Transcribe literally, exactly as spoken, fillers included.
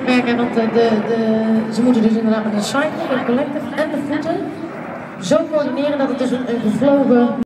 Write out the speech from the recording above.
opmerken, want de, de, de, ze moeten dus inderdaad met een cycling, een collective en de voeten zo coördineren dat het dus een, een gevlogen